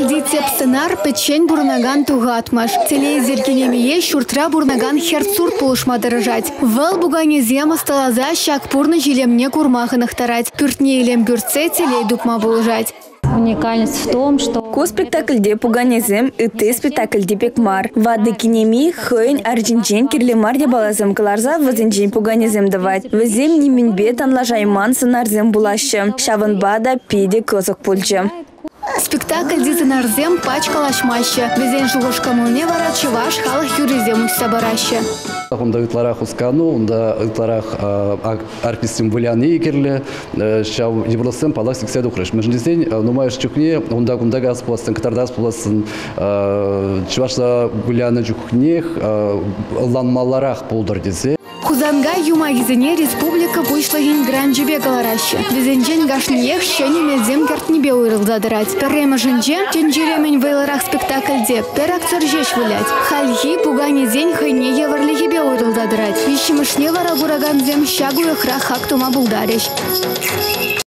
Спектакль «Дитеп сценар» печень бурнаган тугатмаш. Телевизор кинемие шуртра бурнаган херцур полушма дорожать. Вал бугане зема сталаза щак пурны жилемне курмаханах тарать. Пюртне илем бюрце телей дупма булжать. Уникальность в том, что ко спектакль де пуганезем и ты спектакль де пекмар. Вады кинеми хойн аржинчен кирлемар де балазем каларза вазенчен пуганезем давать. Вазем не минбе танлажайман санарзем булаще. Шаванбада пиде козак пульче. Спектакль «Дизенарзем» пачкалашмаще. Везен жугошкамуне вара чеваш халах юризем усабараще. Онда ытларах ускану, онда ытларах арписим валяны керле, шау евросем палак сиксед ухреш. Междизень, нумаешь чухне, онда газ пластен, катардас пластен, чевашла валяны чухнех, ланмаларах полдардизе. Хузанга юмагизене республика пуйшлагин гранжибе галараще. Везенчен гашниех щени мезем картнебе уйрылдадырать. Перрема женже тенджеремень вейларах спектакльде. Пер актер жеш вылять. Хальхи пуганезень хайне еварлихебе уйрылдадырать. Ищемышне вара бураганзем щагу ихра хактума булдарищ.